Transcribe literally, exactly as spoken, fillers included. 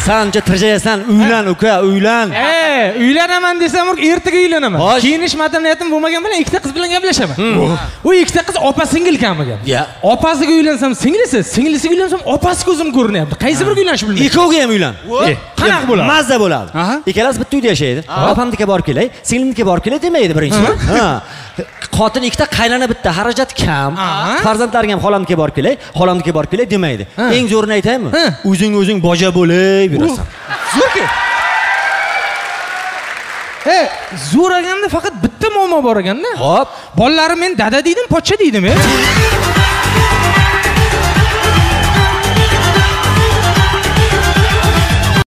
Sen önce tirjayasan, uylan uka, uylan. Ee, uylanaman desam, ertaga uylanaman. Kiyinish madaniyatim bo'lmagan bilan ikkita qiz bilan gaplashaman. U ikkita qiz opa-singil kamiga. Opasiga uylansam singlisi, singlisiga uylansam opasi ko'zim ko'rinyapti. Qaysi biriga uylanish bilmayman. Ikkoviga ham uylan. Qanaqa bo'ladi? Mazza bo'ladi. Ikkalasi bitta uyda yashaydi. Opamnikiga borib kelay, singlimnikiga borib kelay demaydi birinchi. Ha. Xotin ikkita, qaynona bitta, xarajat kam. Farzandlarim ham xolamnikiga borib kelay, xolamnikiga borib kelay demaydi. Eng zo'rini aytaymi? O'zing o'zing boja bo'lay yurasan. Zo'rki. E, zo'raganda faqat bitta muammo bor ekanda. Xo'p, bolalarim men dada deydim, pochcha deydim, e.